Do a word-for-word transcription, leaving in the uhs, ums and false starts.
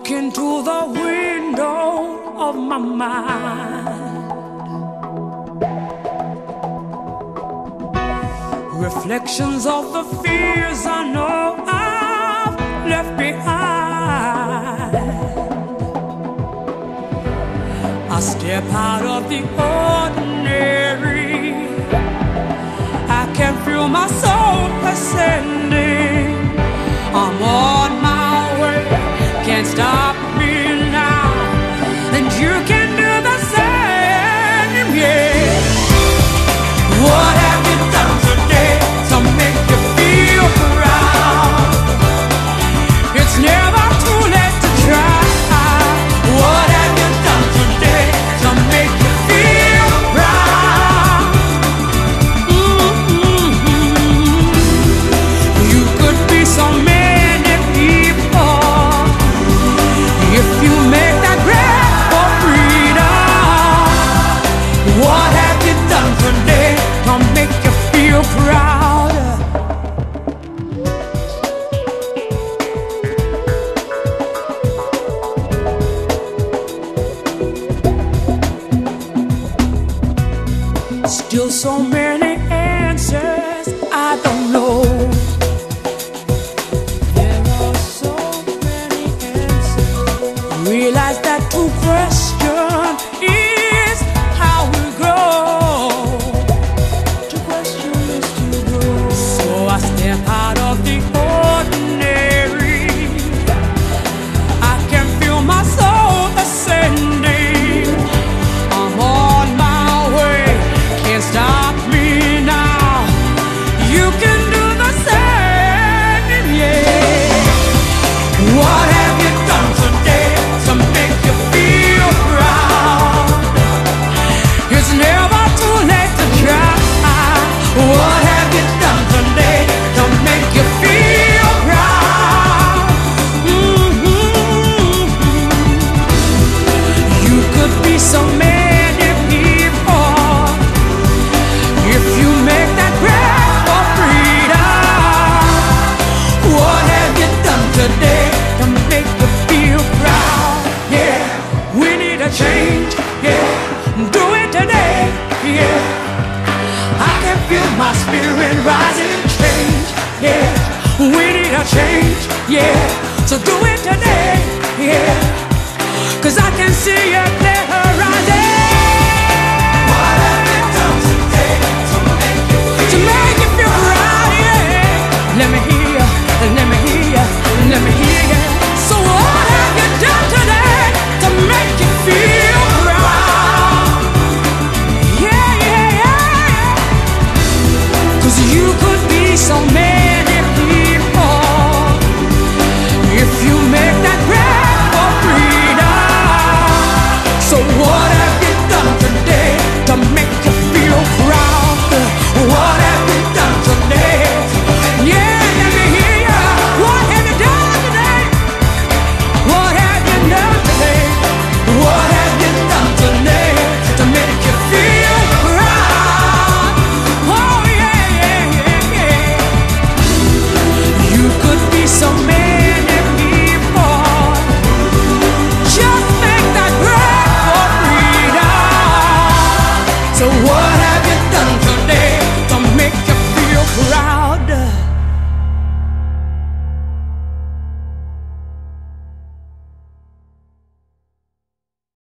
Look into the window of my mind. Reflections of the fears I know I've left behind. I step out of the ordinary. I can feel my soul ascending. I'm on my way, can't stop me now, and you can do the same, yeah. What have you done today to make you feel proud? It's never too late to try. What have you done today to make you feel proud? Mm-hmm. You could be so many people if you make that grab for freedom. What have you done today to make you feel proud? Still so many answers I don't know. There are so many answers. Realize that to question is how we grow. To question is to grow. So I step out of the ordinary. I can feel my soul ascending. I'm on my way, can't stop me now. You can do the same, yeah. What have you done today to make you feel proud? It's never too late to try. What have you done today to make you feel proud? Mm-hmm. You could be so many people if you make that grab for freedom. What have you done today to make you feel proud? Yeah, we need a change. Yeah, do it today. Yeah, I can feel my spirit rising and change. Yeah, we need a change. Yeah, so do it today. Yeah, 'cause I can see it clearer.